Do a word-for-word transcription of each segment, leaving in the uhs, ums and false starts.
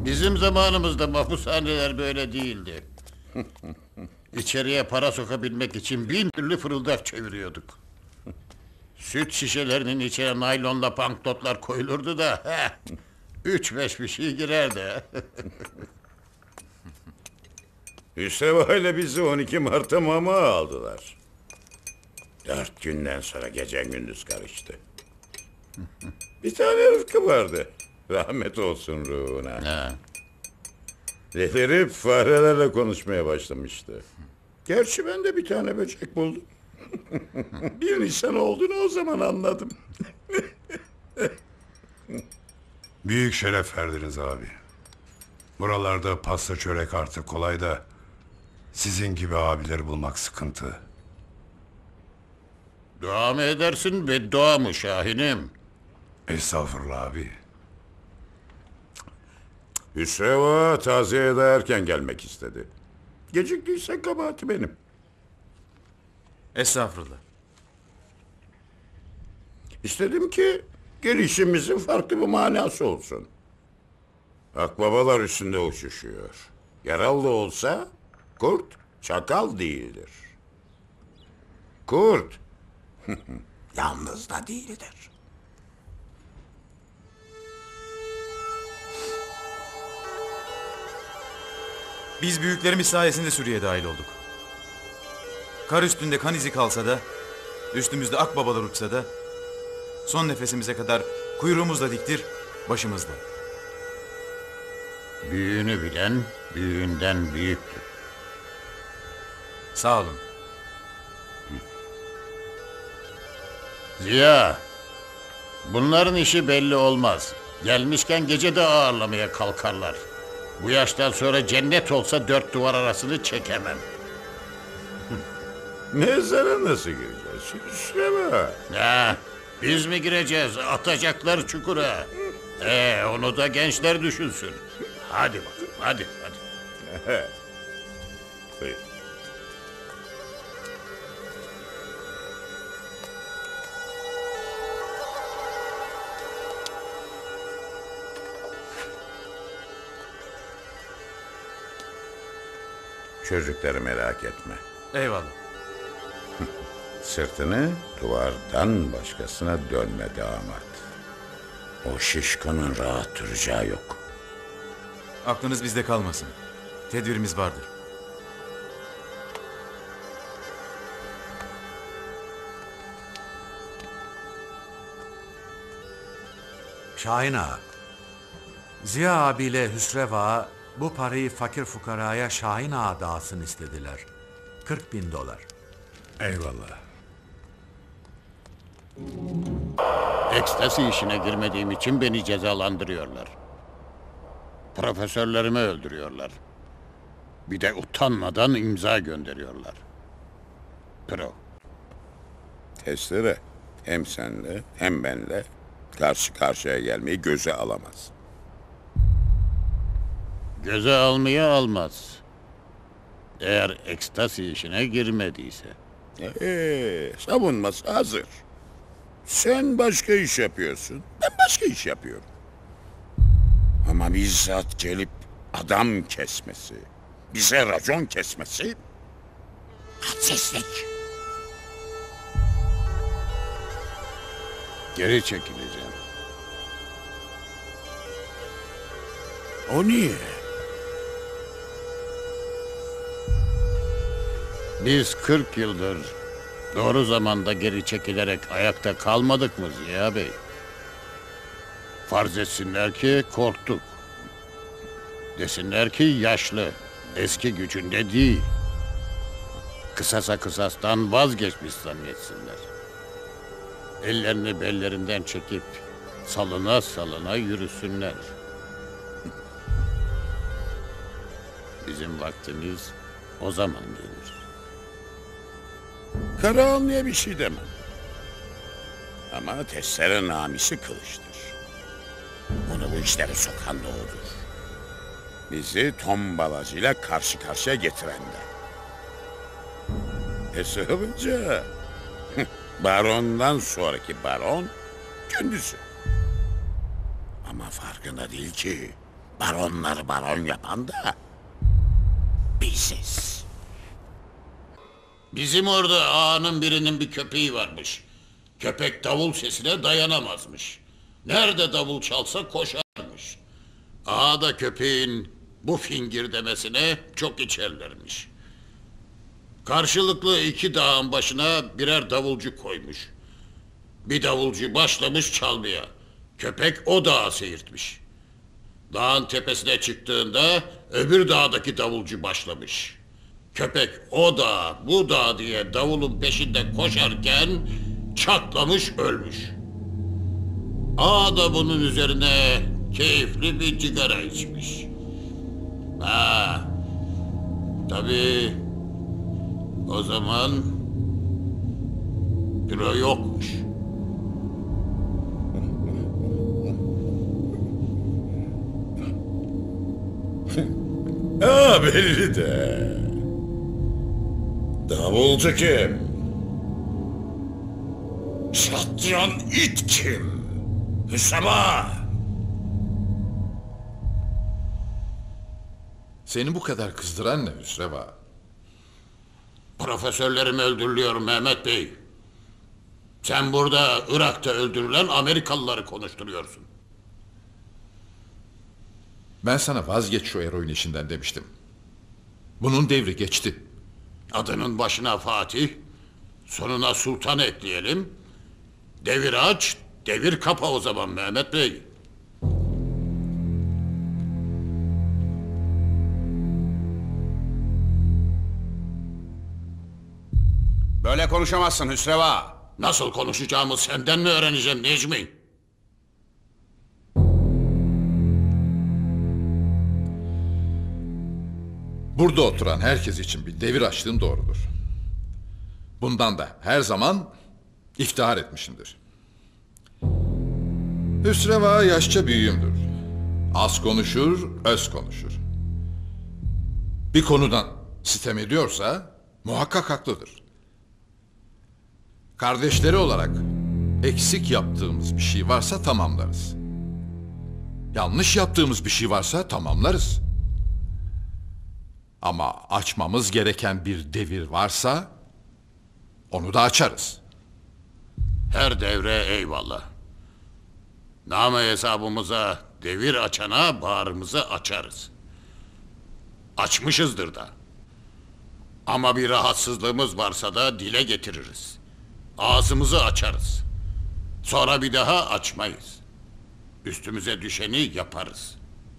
Bizim zamanımızda mahpushaneler böyle değildi. İçeriye para sokabilmek için bin türlü fırıldak çeviriyorduk. Süt şişelerinin içine naylonla banknotlar koyulurdu da... Heh, üç beş bir şey girerdi. Hüsreva ile bizi on iki Mart'ta mama aldılar. Dört günden sonra gece gündüz karıştı. Bir tane Rıfkı vardı. Rahmet olsun ruhuna. Ha. Delirip farelerle konuşmaya başlamıştı. Gerçi ben de bir tane böcek buldum. Bir insan olduğunu o zaman anladım. Büyük şeref verdiniz abi. Buralarda pasta çörek artık kolay da... sizin gibi abileri bulmak sıkıntı. Dua mı edersin beddua mı Şahinim? Estağfurullah abi. Hüsreva taziyeye de erken gelmek istedi. Geciktiyse kabahati benim. Estağfurullah. İstedim ki gelişimizin farklı bir manası olsun. Akbabalar üstünde uçuşuyor. Yaralı olsa kurt çakal değildir. Kurt yalnız da değildir. Biz büyüklerimiz sayesinde Suriye'ye dahil olduk. Kar üstünde kan izi kalsa da, üstümüzde akbabalar uçsa da, son nefesimize kadar kuyruğumuzla diktir, başımızda. Büyüğünü bilen büyüğünden büyüktür. Sağ olun. Ziya, bunların işi belli olmaz. Gelmişken gece de ağırlamaya kalkarlar. Bu yaştan sonra cennet olsa dört duvar arasını çekemem. Mezara nasıl gireceğiz? Hüsreva. Ha, biz mi gireceğiz? Atacaklar çukura. Ee, onu da gençler düşünsün. Hadi bakalım, hadi, hadi. Buyur. Çocukları merak etme. Eyvallah. Sırtını duvardan başkasına dönme damat. O şişkonun rahat duracağı yok. Aklınız bizde kalmasın. Tedbirimiz vardır. Şahin Ağa, Ziya abiyle Hüsrev Ağa bu parayı fakir fukaraya Şahin Ağa dağıtsın istediler. kırk bin dolar. Eyvallah. Ekstasi işine girmediğim için beni cezalandırıyorlar. Profesörlerimi öldürüyorlar. Bir de utanmadan imza gönderiyorlar. Pro. Testere hem senle hem benle karşı karşıya gelmeyi göze alamaz. Göze almaya almaz. Eğer ekstasi işine girmediyse. Ee, savunması hazır. Sen başka iş yapıyorsun, ben başka iş yapıyorum. Ama bizzat gelip adam kesmesi, bize racon kesmesi hadsizlik. Geri çekileceğim. O niye? Biz kırk yıldır doğru zamanda geri çekilerek ayakta kalmadık mı Ziya Bey? Farz etsinler ki korktuk. Desinler ki yaşlı, eski gücünde değil. Kısasa kısastan vazgeçmiş zannetsinler. Ellerini bellerinden çekip salına salına yürüsünler. Bizim vaktimiz o zaman gelir. Karahan diye bir şey demem. Ama testere namisi kılıçtır. Onu bu işlere sokan da odur. Bizi tombalacıyla karşı karşıya getiren de. Hesabınca barondan sonraki baron kendisi. Ama farkında değil ki Baronları baron yapan da biziz. Bizim orada ağanın birinin bir köpeği varmış. Köpek davul sesine dayanamazmış. Nerede davul çalsa koşarmış. Ağa da köpeğin bu fingir demesine çok içerlermiş. Karşılıklı iki dağın başına birer davulcu koymuş. Bir davulcu başlamış çalmaya. Köpek o dağı seyirtmiş. Dağın tepesine çıktığında öbür dağdaki davulcu başlamış. Köpek o dağ bu dağ diye davulun peşinde koşarken çatlamış ölmüş. Ağa da bunun üzerine keyifli bir cigara içmiş. Ha, tabii o zaman büro yokmuş. Ha belli de. Davulcu kim? Çatlayan it kim? Hüsam Ağa! Seni bu kadar kızdıran ne Hüsrev Ağa? Profesörlerim öldürülüyor Mehmet Bey. Sen burada Irak'ta öldürülen Amerikalıları konuşturuyorsun. Ben sana vazgeç şu eroin işinden demiştim. Bunun devri geçti. Adının başına Fatih, sonuna Sultan ekleyelim. Devir aç, devir kapa o zaman Mehmet Bey. Böyle konuşamazsın Hüsrev Ağa. Nasıl konuşacağımı senden mi öğreneceğim Necmi? Burada oturan herkes için bir devir açtığın doğrudur. Bundan da her zaman iftihar etmişimdir. Hüsrev Ağa yaşça büyüğümdür. Az konuşur, öz konuşur. Bir konudan sitem ediyorsa muhakkak haklıdır. Kardeşleri olarak eksik yaptığımız bir şey varsa tamamlarız. Yanlış yaptığımız bir şey varsa tamamlarız. Ama açmamız gereken bir devir varsa onu da açarız. Her devre eyvallah. Name hesabımıza devir açana bağrımızı açarız. Açmışızdır da. Ama bir rahatsızlığımız varsa da dile getiririz. Ağzımızı açarız. Sonra bir daha açmayız. Üstümüze düşeni yaparız.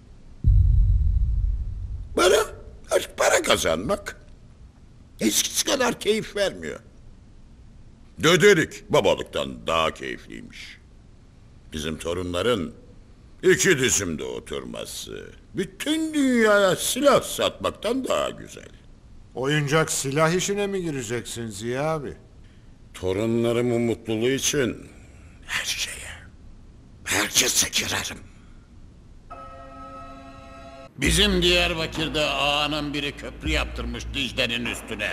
Bana artık para kazanmak eskisi kadar keyif vermiyor. Döderik babalıktan daha keyifliymiş. Bizim torunların iki dizimde oturması bütün dünyaya silah satmaktan daha güzel. Oyuncak silah işine mi gireceksin Ziya abi? Torunlarımın mutluluğu için her şeye, herkese girerim. Bizim Diyarbakır'da ağanın biri köprü yaptırmış Dicle'nin üstüne.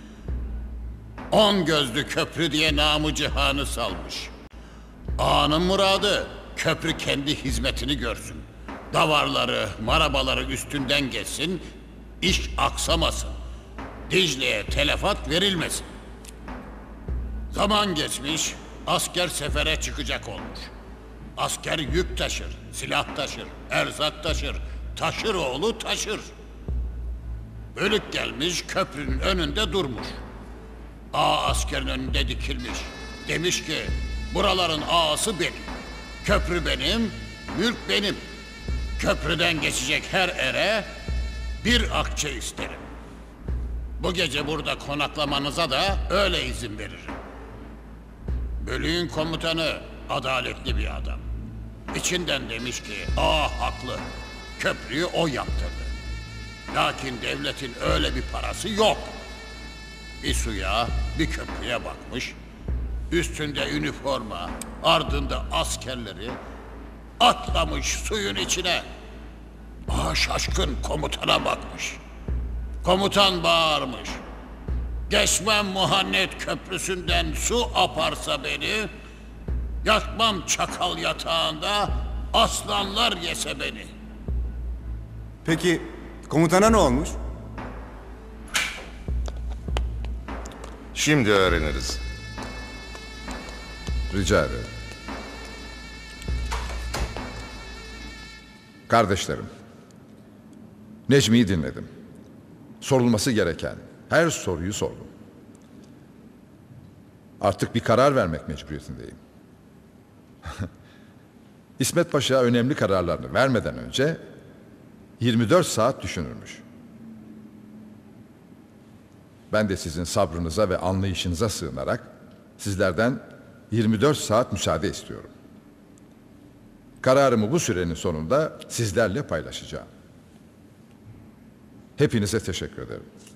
On gözlü köprü diye namı cihanı salmış. Ağanın muradı köprü kendi hizmetini görsün. Davarları, marabaları üstünden geçsin, iş aksamasın. Dicle'ye telefat verilmesin. Zaman geçmiş, asker sefere çıkacak olmuş. Asker yük taşır, silah taşır, erzak taşır, taşır oğlu taşır. Bölük gelmiş köprünün önünde durmuş. Ağa askerin önünde dikilmiş. Demiş ki buraların ağası benim. Köprü benim, mülk benim. Köprüden geçecek her ere bir akçe isterim. Bu gece burada konaklamanıza da öyle izin veririm. Bölüğün komutanı adaletli bir adam. İçinden demiş ki ağa haklı. Köprüyü o yaptırdı. Lakin devletin öyle bir parası yok. Bir suya, bir köprüye bakmış. Üstünde üniforma, ardında askerleri atlamış suyun içine. Ağa şaşkın komutana bakmış. Komutan bağırmış. Geçmem Muhannet Köprüsü'nden su aparsa beni, yatmam çakal yatağında aslanlar yese beni. Peki komutana ne olmuş? Şimdi öğreniriz. Rica ederim. Kardeşlerim, Necmi'yi dinledim. Sorulması gereken her soruyu sordum. Artık bir karar vermek mecburiyetindeyim. İsmet Paşa önemli kararlarını vermeden önce yirmi dört saat düşünürmüş. Ben de sizin sabrınıza ve anlayışınıza sığınarak sizlerden yirmi dört saat müsaade istiyorum. Kararımı bu sürenin sonunda sizlerle paylaşacağım. Hepinize teşekkür ederim.